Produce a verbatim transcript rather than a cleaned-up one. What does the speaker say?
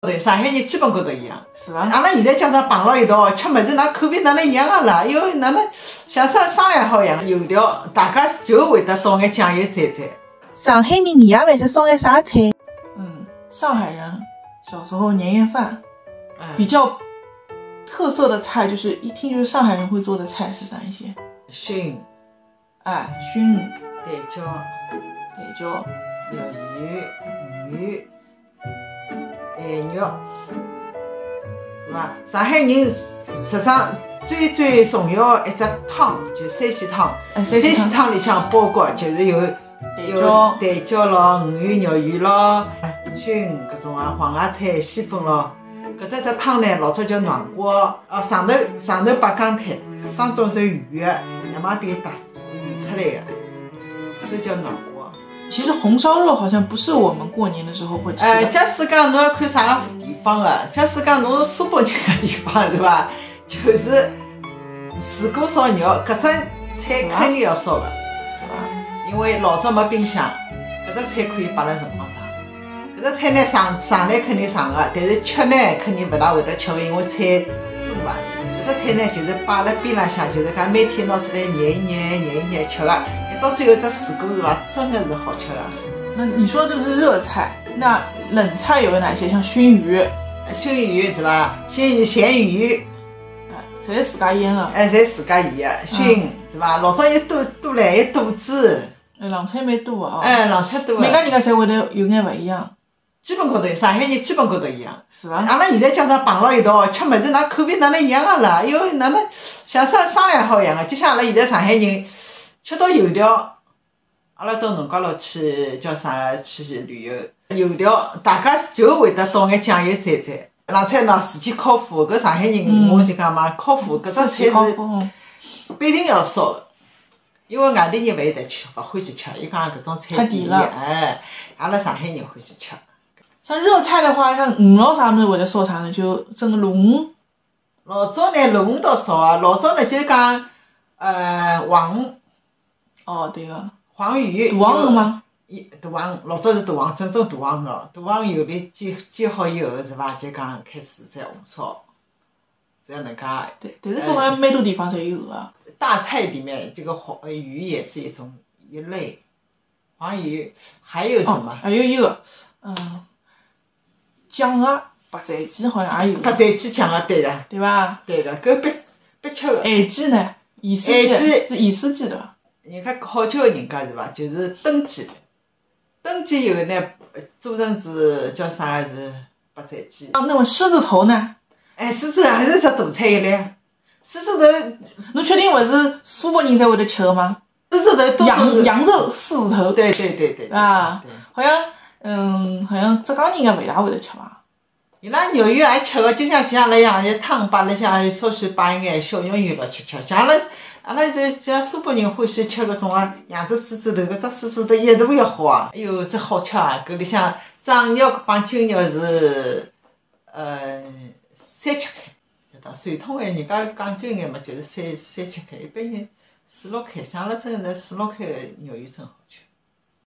对，上海人基本高头一样， 是伐？ 阿拉现在家长碰牢一道吃物事，㑚口味哪能一样个啦？哟，哪能像商商量好一样？油条大家就会得倒眼酱油蘸蘸。 上海人年夜饭是烧眼啥菜？ 嗯，上海人小时候年夜饭嗯， 比较特色的菜，就是一听就是上海人会做的菜是哪一些？ 熏、 哎，熏、 蛋饺、 蛋饺、 肉圆、鱼、咸肉，是伐？上海人实际上最最重要的一只汤就山西汤。 哎， 山西西汤里向包括就是有蛋有饺、 蛋饺咯、鱼圆、肉圆咯、熏搿种啊黄芽菜、西粉咯。搿只只汤呢，老早叫软锅，哦上头上头摆钢腿，当中是圆的，两旁边打圆出来的，这叫软锅。 其实红烧肉好像不是我们过年的时候会吃的。 呃，假使讲侬要看啥个地方的，假使讲侬是苏北人个地方是伐？就是水果烧肉，搿只菜肯定要烧的， 是吧？ 因为老早没冰箱，搿只菜可以摆辣辰光上。搿只菜呢上上来肯定上个，但是吃呢肯定勿大会得吃个，因为菜多啊。搿只菜呢就是摆辣边浪向，就是讲每天拿出来捏一捏、捏一捏吃个。一到最后只水果是伐，真的是好吃个。 那你说这个是热菜，那冷菜有哪些？像熏鱼， 熏鱼是伐？熏鱼、咸鱼， 哎，侪是自家腌的。 哎，侪自家腌个。熏是伐？老早有多多唻，有肚子。 哎，凉菜蛮多啊。 哎，凉菜多个。 每家人家侪会得有眼勿一样。 基本高头，上海人基本高头一样， 是伐？ 阿拉现在家长碰牢一道吃物事，㑚口味哪能一样个啦？哟，哪能像商商量好一样个？就像阿拉现在上海人吃到油条，阿拉到农家乐去叫啥去旅游，油条大家就会得倒眼酱油蘸蘸。冷菜呢，自己烤麸，搿上海人、 嗯、 我就讲嘛，烤麸搿只菜是必定要烧个。因为外地人勿会得吃，勿欢喜吃，伊讲搿种菜甜，哎，阿拉上海人欢喜吃。 像热菜的话，像鱼咯啥物事会得烧啥呢？就蒸个鲈鱼。 老早呢，鲈鱼倒少啊。老早呢就讲，呃，黄鱼。 哦，对个。 黄鱼。 大黄鱼吗？ 大黄鱼，老早是大黄，正宗大黄鱼哦。大黄鱼油里煎煎好以后是伐？就讲开始再红烧，这样能介。 对，但是好像蛮多地方侪有个。 大菜里面这个黄鱼也是一种一类，黄鱼还有什么？ 哦、还有一个，嗯。酱鸭、白斩鸡好像也有。 白斩鸡酱鸭对个， 对伐？ 对个，搿必必吃个。 咸鸡呢？盐水鸡是盐水鸡对伐？ 人家好吃个人家是伐？就是炖鸡，炖鸡有呢做成是叫啥是白斩鸡。 啊，那么狮子头呢？ 哎，狮子还是只大菜一类。狮子头， 侬确定勿是苏北人才会得吃个吗？ 狮子头都羊羊肉狮子头。 对对对对。 啊，好像。嗯，好像浙江人应该勿大会得吃伐？ 伊拉肉圆也吃个，就像像阿拉一样，一汤摆辣向，稍许摆一眼小肉圆落去吃。像阿拉阿拉这像苏北人欢喜吃搿种啊，扬州狮子头，搿只狮子头一大一好啊，哎哟，这好吃啊！搿里向掌肉帮筋肉是呃三七开，晓得？传统闲人家讲究一眼嘛，就是三三七开，一般人四六开，像阿拉这个是四六开个肉圆真好吃。